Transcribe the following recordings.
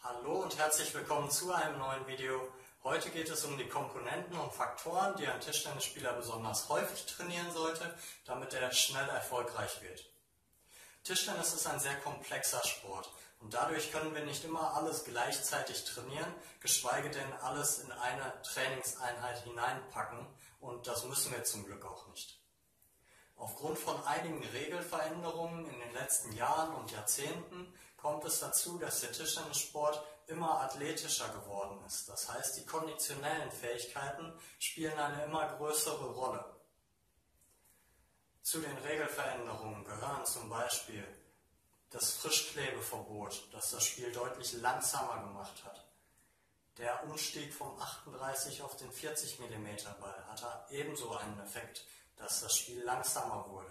Hallo und herzlich willkommen zu einem neuen Video. Heute geht es um die Komponenten und Faktoren, die ein Tischtennisspieler besonders häufig trainieren sollte, damit er schnell erfolgreich wird. Tischtennis ist ein sehr komplexer Sport und dadurch können wir nicht immer alles gleichzeitig trainieren, geschweige denn alles in eine Trainingseinheit hineinpacken, und das müssen wir zum Glück auch nicht. Aufgrund von einigen Regelveränderungen in den letzten Jahren und Jahrzehnten kommt es dazu, dass der Tischtennissport immer athletischer geworden ist. Das heißt, die konditionellen Fähigkeiten spielen eine immer größere Rolle. Zu den Regelveränderungen gehören zum Beispiel das Frischklebeverbot, das das Spiel deutlich langsamer gemacht hat. Der Umstieg vom 38 auf den 40 mm Ball hatte ebenso einen Effekt, dass das Spiel langsamer wurde.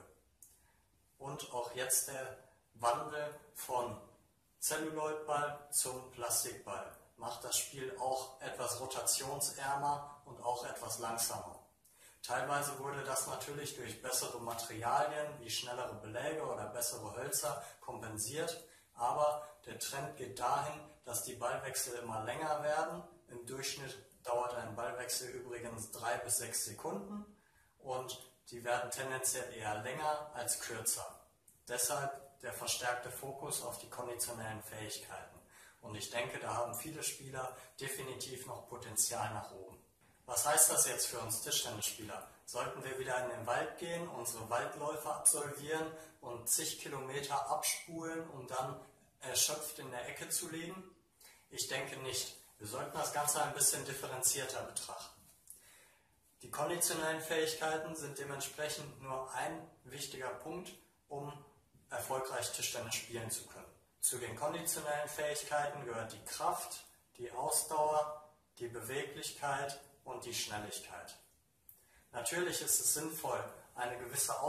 Und auch jetzt der Wandel von Celluloidball zum Plastikball macht das Spiel auch etwas rotationsärmer und auch etwas langsamer. Teilweise wurde das natürlich durch bessere Materialien wie schnellere Beläge oder bessere Hölzer kompensiert, aber der Trend geht dahin, dass die Ballwechsel immer länger werden. Im Durchschnitt dauert ein Ballwechsel übrigens 3 bis 6 Sekunden und die werden tendenziell eher länger als kürzer. Deshalb der verstärkte Fokus auf die konditionellen Fähigkeiten. Und ich denke, da haben viele Spieler definitiv noch Potenzial nach oben. Was heißt das jetzt für uns Tischtennisspieler? Sollten wir wieder in den Wald gehen, unsere Waldläufe absolvieren und zig Kilometer abspulen, um dann erschöpft in der Ecke zu liegen? Ich denke nicht. Wir sollten das Ganze ein bisschen differenzierter betrachten. Die konditionellen Fähigkeiten sind dementsprechend nur ein wichtiger Punkt, um erfolgreich Tischtennis spielen zu können. Zu den konditionellen Fähigkeiten gehört die Kraft, die Ausdauer, die Beweglichkeit und die Schnelligkeit. Natürlich ist es sinnvoll, eine gewisse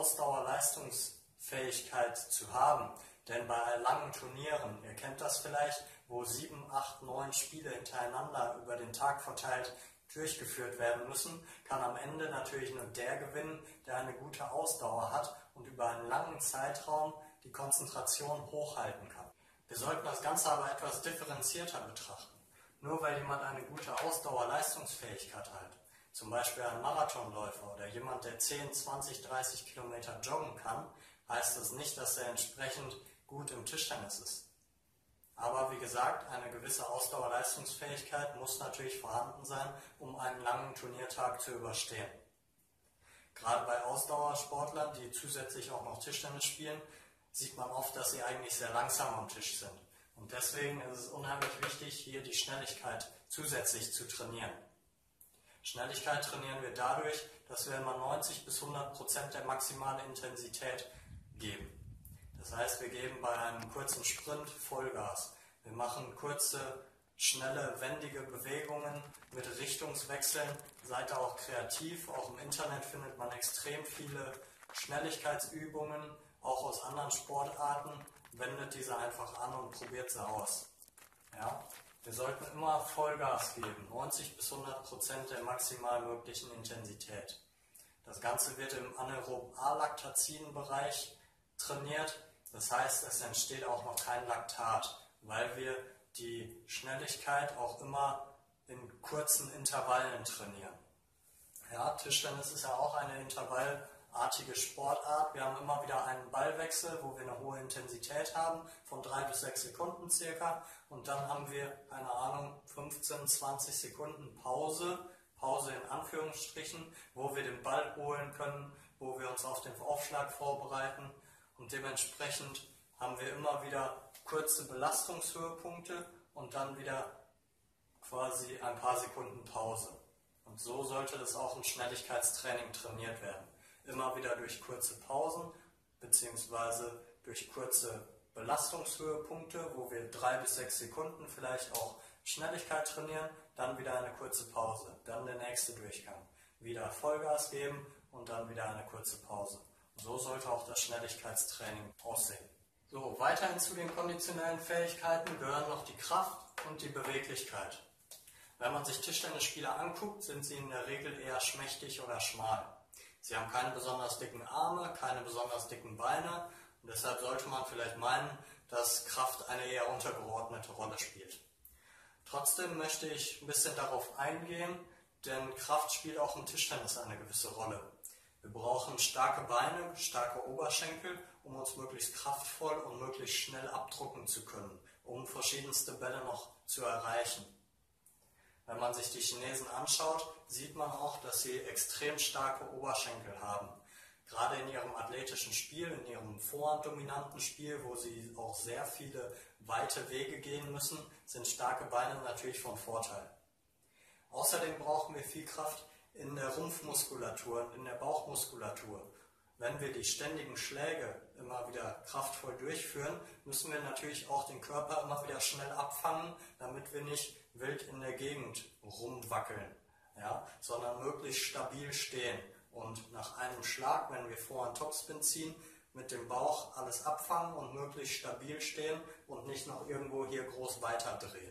Ausdauer-Leistungsfähigkeit zu haben, denn bei langen Turnieren, ihr kennt das vielleicht, wo 7, 8, 9 Spiele hintereinander über den Tag verteilt durchgeführt werden müssen, kann am Ende natürlich nur der gewinnen, der eine gute Ausdauer hat und über einen langen Zeitraum die Konzentration hochhalten kann. Wir sollten das Ganze aber etwas differenzierter betrachten. Nur weil jemand eine gute Ausdauer-Leistungsfähigkeit hat, zum Beispiel ein Marathonläufer oder jemand, der 10, 20, 30 Kilometer joggen kann, heißt das nicht, dass er entsprechend gut im Tischtennis ist. Aber wie gesagt, eine gewisse Ausdauer-Leistungsfähigkeit muss natürlich vorhanden sein, um einen langen Turniertag zu überstehen. Gerade bei Ausdauersportlern, die zusätzlich auch noch Tischtennis spielen, sieht man oft, dass sie eigentlich sehr langsam am Tisch sind. Und deswegen ist es unheimlich wichtig, hier die Schnelligkeit zusätzlich zu trainieren. Schnelligkeit trainieren wir dadurch, dass wir immer 90 bis 100% der maximalen Intensität geben. Das heißt, wir geben bei einem kurzen Sprint Vollgas. Wir machen kurze, schnelle, wendige Bewegungen mit Richtungswechseln. Seid da auch kreativ. Auch im Internet findet man extrem viele Schnelligkeitsübungen, auch aus anderen Sportarten. Wendet diese einfach an und probiert sie aus. Ja? Wir sollten immer Vollgas geben, 90 bis 100% der maximal möglichen Intensität. Das Ganze wird im anaeroben Alaktazin-Bereich trainiert. Das heißt, es entsteht auch noch kein Laktat, weil wir die Schnelligkeit auch immer in kurzen Intervallen trainieren. Ja, Tischtennis ist ja auch eine intervallartige Sportart. Wir haben immer wieder einen Ballwechsel, wo wir eine hohe Intensität haben, von 3 bis 6 Sekunden circa. Und dann haben wir, keine Ahnung, 15, 20 Sekunden Pause in Anführungsstrichen, wo wir den Ball holen können, wo wir uns auf den Aufschlag vorbereiten. Und dementsprechend haben wir immer wieder kurze Belastungshöhepunkte und dann wieder quasi ein paar Sekunden Pause. Und so sollte das auch im Schnelligkeitstraining trainiert werden. Immer wieder durch kurze Pausen bzw. durch kurze Belastungshöhepunkte, wo wir 3 bis 6 Sekunden vielleicht auch Schnelligkeit trainieren, dann wieder eine kurze Pause, dann der nächste Durchgang. Wieder Vollgas geben und dann wieder eine kurze Pause. So sollte auch das Schnelligkeitstraining aussehen. So, weiterhin zu den konditionellen Fähigkeiten gehören noch die Kraft und die Beweglichkeit. Wenn man sich Tischtennisspieler anguckt, sind sie in der Regel eher schmächtig oder schmal. Sie haben keine besonders dicken Arme, keine besonders dicken Beine und deshalb sollte man vielleicht meinen, dass Kraft eine eher untergeordnete Rolle spielt. Trotzdem möchte ich ein bisschen darauf eingehen, denn Kraft spielt auch im Tischtennis eine gewisse Rolle. Wir brauchen starke Beine, starke Oberschenkel, um uns möglichst kraftvoll und möglichst schnell abdrucken zu können, um verschiedenste Bälle noch zu erreichen. Wenn man sich die Chinesen anschaut, sieht man auch, dass sie extrem starke Oberschenkel haben. Gerade in ihrem athletischen Spiel, in ihrem vorhanddominanten Spiel, wo sie auch sehr viele weite Wege gehen müssen, sind starke Beine natürlich von Vorteil. Außerdem brauchen wir viel Kraft in der Rumpfmuskulatur und in der Bauchmuskulatur. Wenn wir die ständigen Schläge immer wieder kraftvoll durchführen, müssen wir natürlich auch den Körper immer wieder schnell abfangen, damit wir nicht wild in der Gegend rumwackeln, ja, sondern möglichst stabil stehen. Und nach einem Schlag, wenn wir Vorhand Topspin ziehen, mit dem Bauch alles abfangen und möglichst stabil stehen und nicht noch irgendwo hier groß weiterdrehen.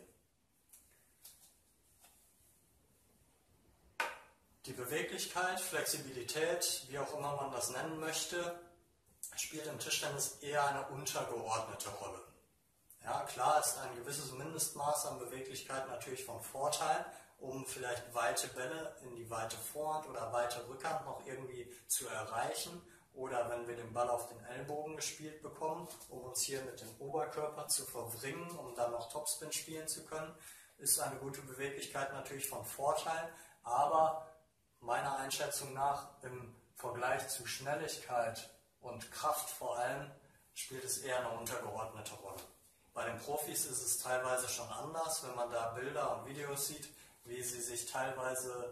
Die Beweglichkeit, Flexibilität, wie auch immer man das nennen möchte, spielt im Tischtennis eher eine untergeordnete Rolle. Ja, klar ist ein gewisses Mindestmaß an Beweglichkeit natürlich von Vorteil, um vielleicht weite Bälle in die weite Vorhand oder weite Rückhand noch irgendwie zu erreichen. Oder wenn wir den Ball auf den Ellbogen gespielt bekommen, um uns hier mit dem Oberkörper zu verwringen, um dann noch Topspin spielen zu können, ist eine gute Beweglichkeit natürlich von Vorteil. Aber meiner Einschätzung nach im Vergleich zu Schnelligkeit und Kraft vor allem spielt es eher eine untergeordnete Rolle. Bei den Profis ist es teilweise schon anders, wenn man da Bilder und Videos sieht, wie sie sich teilweise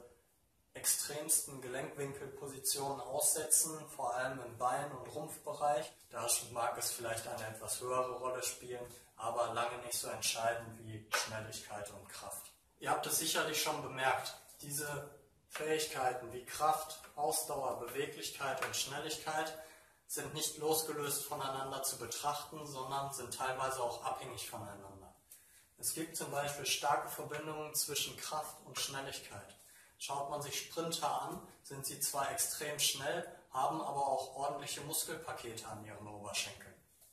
extremsten Gelenkwinkelpositionen aussetzen, vor allem im Bein- und Rumpfbereich. Da mag es vielleicht eine etwas höhere Rolle spielen, aber lange nicht so entscheidend wie Schnelligkeit und Kraft. Ihr habt es sicherlich schon bemerkt, diese Fähigkeiten wie Kraft, Ausdauer, Beweglichkeit und Schnelligkeit sind nicht losgelöst voneinander zu betrachten, sondern sind teilweise auch abhängig voneinander. Es gibt zum Beispiel starke Verbindungen zwischen Kraft und Schnelligkeit. Schaut man sich Sprinter an, sind sie zwar extrem schnell, haben aber auch ordentliche Muskelpakete an ihren Oberschenkeln.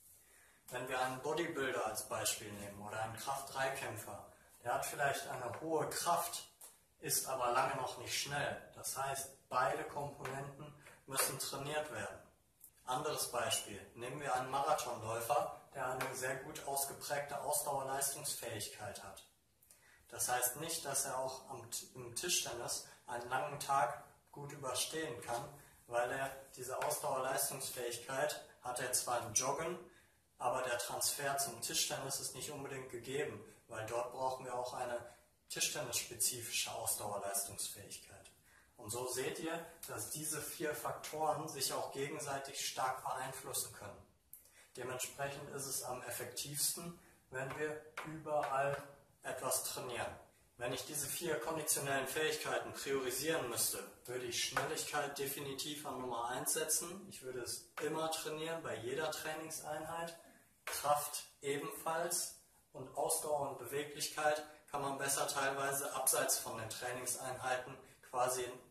Wenn wir einen Bodybuilder als Beispiel nehmen oder einen Kraft-3-Kämpfer, der hat vielleicht eine hohe Kraft, ist aber lange noch nicht schnell. Das heißt, beide Komponenten müssen trainiert werden. Anderes Beispiel, nehmen wir einen Marathonläufer, der eine sehr gut ausgeprägte Ausdauerleistungsfähigkeit hat. Das heißt nicht, dass er auch im Tischtennis einen langen Tag gut überstehen kann, weil er diese Ausdauerleistungsfähigkeit hat er zwar im Joggen, aber der Transfer zum Tischtennis ist nicht unbedingt gegeben, weil dort brauchen wir auch eine tischtennisspezifische Ausdauerleistungsfähigkeit. Und so seht ihr, dass diese 4 Faktoren sich auch gegenseitig stark beeinflussen können. Dementsprechend ist es am effektivsten, wenn wir überall etwas trainieren. Wenn ich diese 4 konditionellen Fähigkeiten priorisieren müsste, würde ich Schnelligkeit definitiv an Nummer 1 setzen. Ich würde es immer trainieren, bei jeder Trainingseinheit. Kraft ebenfalls und Ausdauer und Beweglichkeit kann man besser teilweise abseits von den Trainingseinheiten quasi in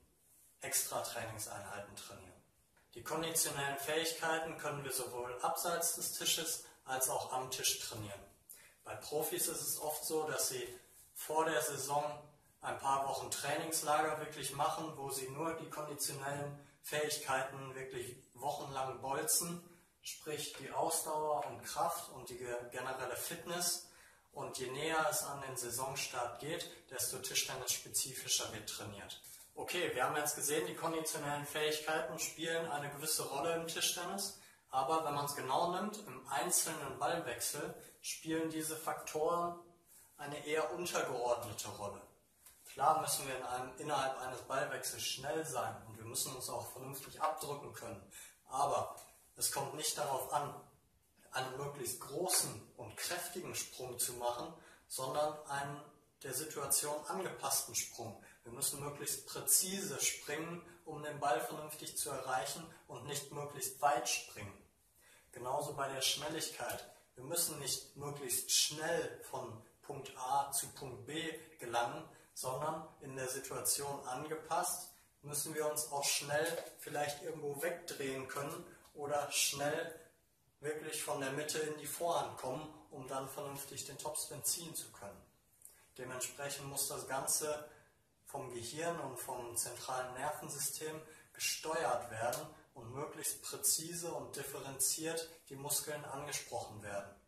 Extra-Trainingseinheiten trainieren. Die konditionellen Fähigkeiten können wir sowohl abseits des Tisches als auch am Tisch trainieren. Bei Profis ist es oft so, dass sie vor der Saison ein paar Wochen Trainingslager wirklich machen, wo sie nur die konditionellen Fähigkeiten wirklich wochenlang bolzen, sprich die Ausdauer und Kraft und die generelle Fitness. Und je näher es an den Saisonstart geht, desto tischtennisspezifischer wird trainiert. Okay, wir haben jetzt gesehen, die konditionellen Fähigkeiten spielen eine gewisse Rolle im Tischtennis, aber wenn man es genau nimmt, im einzelnen Ballwechsel spielen diese Faktoren eine eher untergeordnete Rolle. Klar müssen wir innerhalb eines Ballwechsels schnell sein und wir müssen uns auch vernünftig abdrücken können, aber es kommt nicht darauf an, einen möglichst großen und kräftigen Sprung zu machen, sondern einen der Situation angepassten Sprung. Wir müssen möglichst präzise springen, um den Ball vernünftig zu erreichen und nicht möglichst weit springen. Genauso bei der Schnelligkeit. Wir müssen nicht möglichst schnell von Punkt A zu Punkt B gelangen, sondern in der Situation angepasst müssen wir uns auch schnell vielleicht irgendwo wegdrehen können oder schnell wirklich von der Mitte in die Vorhand kommen, um dann vernünftig den Topspin ziehen zu können. Dementsprechend muss das Ganze vom Gehirn und vom zentralen Nervensystem gesteuert werden und möglichst präzise und differenziert die Muskeln angesprochen werden.